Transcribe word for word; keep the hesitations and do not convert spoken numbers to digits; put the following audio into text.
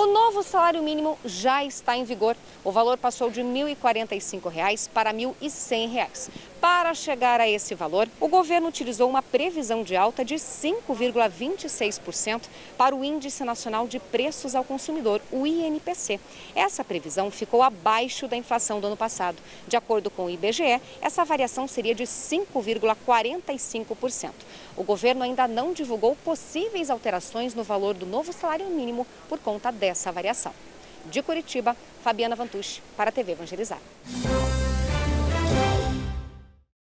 novo salário mínimo já está em vigor. O valor passou de mil e quarenta e cinco reais para mil e cem reais. Para chegar a esse valor, o governo utilizou uma previsão de alta de cinco vírgula vinte e seis por cento para o Índice Nacional de Preços ao Consumidor, o I N P C. Essa previsão ficou abaixo da inflação do ano passado. De acordo com o I B G E, essa variação seria de cinco vírgula quarenta e cinco por cento. O governo ainda não divulgou possíveis alterações no valor do novo salário mínimo por conta dessa variação. De Curitiba, Fabiana Vantucci, para a T V Evangelizar.